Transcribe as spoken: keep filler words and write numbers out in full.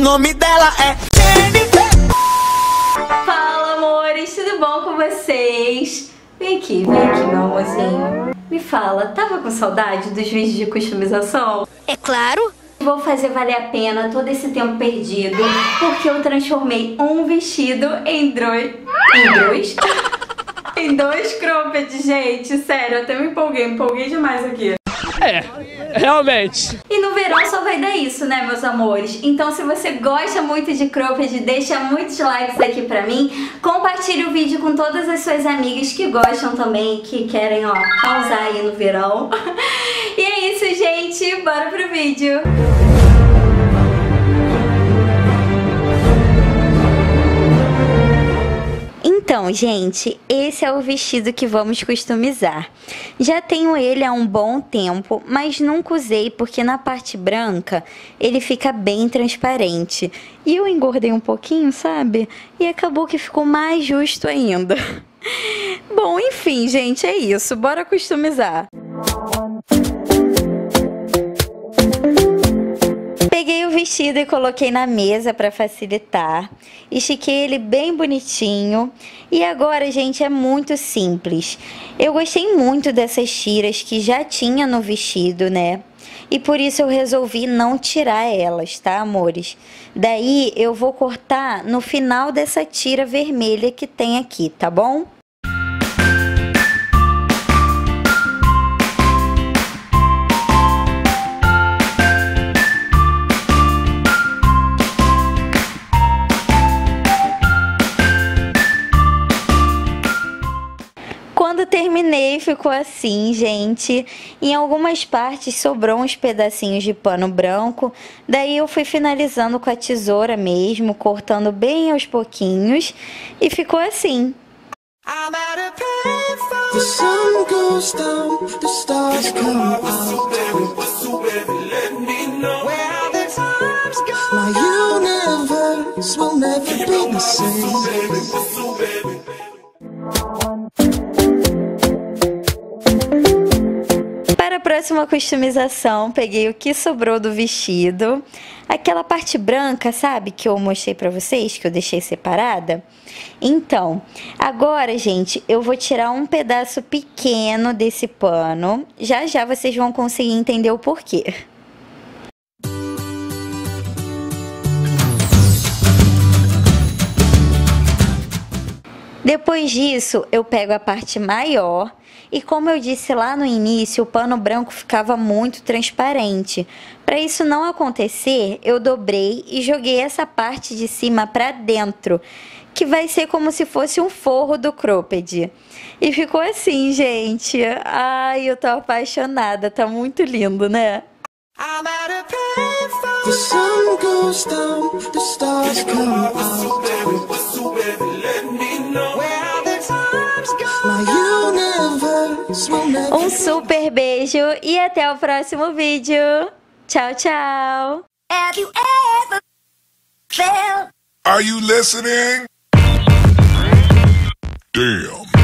nome dela é Jennifer. Fala, amores, tudo bom com vocês? Vem aqui, vem aqui, meu amorzinho. Me fala, tava com saudade dos vídeos de customização? É claro. Vou fazer valer a pena todo esse tempo perdido, porque eu transformei um vestido em dois... Em dois? Em dois cropped, gente. Sério, eu até me empolguei, me empolguei demais aqui. É, realmente. E no verão só vai dar isso, né, meus amores? Então se você gosta muito de cropped, deixa muitos likes aqui pra mim. Compartilhe o vídeo com todas as suas amigas que gostam também, que querem, ó, pausar aí no verão. E é isso, gente. Bora pro vídeo. Então, gente, esse é o vestido que vamos customizar. Já tenho ele há um bom tempo, mas nunca usei porque na parte branca ele fica bem transparente. E eu engordei um pouquinho, sabe? E acabou que ficou mais justo ainda. Bom, enfim, gente, é isso. Bora customizar. Peguei o vestido e coloquei na mesa para facilitar. Estiquei ele bem bonitinho. E agora, gente, é muito simples. Eu gostei muito dessas tiras que já tinha no vestido, né? E por isso eu resolvi não tirar elas, tá, amores? Daí eu vou cortar no final dessa tira vermelha que tem aqui, tá bom? Quando terminei, ficou assim, gente. Em algumas partes sobrou uns pedacinhos de pano branco. Daí eu fui finalizando com a tesoura mesmo, cortando bem aos pouquinhos. E ficou assim. The sun goes down, the stars come out. Where the times go, my universe will never be the same. Para a próxima customização, peguei o que sobrou do vestido, aquela parte branca, sabe, que eu mostrei pra vocês, que eu deixei separada. Então, agora, gente, eu vou tirar um pedaço pequeno desse pano, já já vocês vão conseguir entender o porquê. Depois disso, eu pego a parte maior e, como eu disse lá no início, o pano branco ficava muito transparente. Para isso não acontecer, eu dobrei e joguei essa parte de cima para dentro, que vai ser como se fosse um forro do cropped. E ficou assim, gente. Ai, eu tô apaixonada, tá muito lindo, né? The sun goes down, the stars come out. Um super beijo e até o próximo vídeo. Tchau, tchau. Are you listening? Damn.